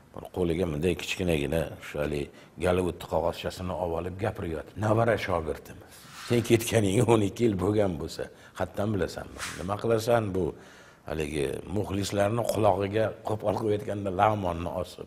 qo'liga bunday kichkinagina shu hali Gollivud qog'ozchasini olib gapiryapti. Navara shogirdimiz. Sen ketganiga 12 yil bo'lgan bo'lsa, qayerdan bilasanmi? Nima qilasan bu haligi muxlislarning qulog'iga qo'pol qo'yayotganda lag'monni osib.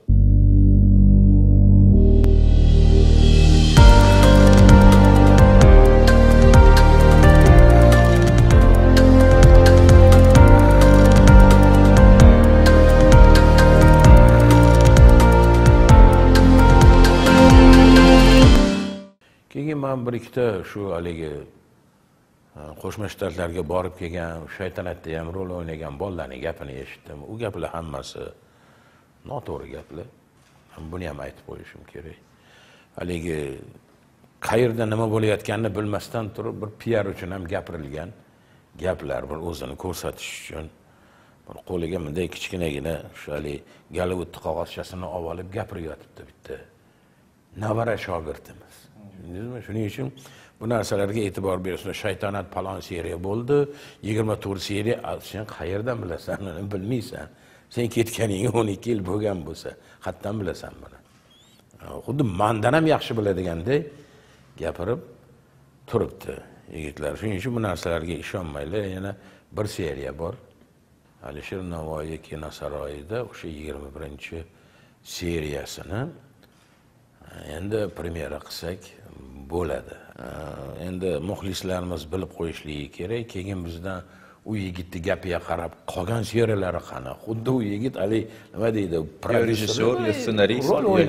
Keyin men bir ikkita shu haligi Qo'shma Shtatlarga borib kelgan, shaytanatda ham rol o'ynagan bolalarning gapini eshitdim. U gaplar hammasi noto'g'ri gaplar. Buni ham aytib qo'yishim kerak. Haligi qayerda nima bo'layotganini bilmasdan turib bir PR uchun ham gapirilgan gaplar, bir o'zini ko'rsatish uchun. Bir qo'liga bunday kichkinagina shu hali Gollivud qog'ozchasini olib gapiryapti bitta. Navara shogirdimiz. Shuning uchun bu narsalarga e'tibor berishni, shaytonat palon seriya bo'ldi, 24 seriya, sen qayerdan bilasan, bilmaysan. Sen ketganiga 12 yil bo'lgan bo'lsa, qayerdan bilasan buni? Xuddi mendan ham yaxshi biladiganday gapirib turibdi yigitlar. Shuning uchun bu narsalarga ishonmanglar. Yana bir seriya bor. Alisher Navoiy kinosaroyida o'sha 21-seriyasini endi premyera qilsak bo'ladi. Endi muxlislarimiz bilib qo'yishligi kerak. Keyin bizdan u yigitni gapiga qarab qolgan seriyalari qani? Xuddi u yigit ali nima deydi? Rejissor, ssenarist,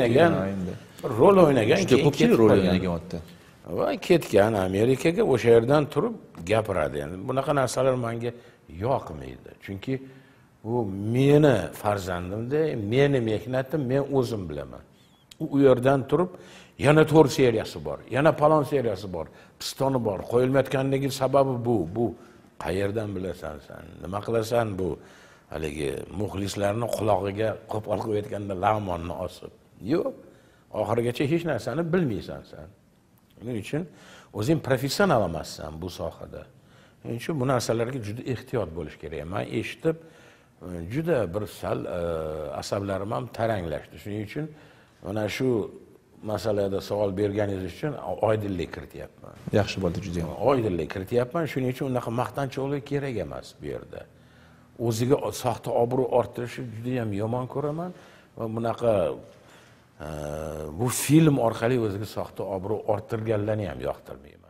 rol o'ynagan, ko'pchilik rol o'ynagan. Va ketgan Amerikaga, o'sha yerdan turib gapiradi. Endi bunaqa narsalar menga yoqmaydi. Chunki bu meni farzandimda, meni mehnatim, men o'zim bilaman. U yerdan turib yana 4 seriyasi bor, yana palon seriyasi bor, pistoni bor. Qo'yilmayotganligi sababi bu. Qayerdan bilasan sen? Nima qilasan bu haligi muxlislarning qulog'iga qo'pol qo'yayotganda lag'monni osib? Yo'q. Oxirigacha hech narsani bilmaysan sen. Shuning uchun o'zing professional emassan bu sohada. Shuning uchun bu narsalarga juda ehtiyot bo'lish kerak. Men eshitib juda bir sal asablarim ham taranglashdi. Shuning uchun mana shu masalada savol berganingiz uchun oydinlik kirityapman. Yaxshi bo'ldi juda ham. Oydinlik kirityapman. Shuning uchun unaqa maqtanchoqlik kerak emas bu yerda. O'ziga soxta obro' orttirishi juda ham yomon ko'raman va bunaqa bu film orqali o'ziga soxta obro' orttirganlarni ham yoqtirmayman.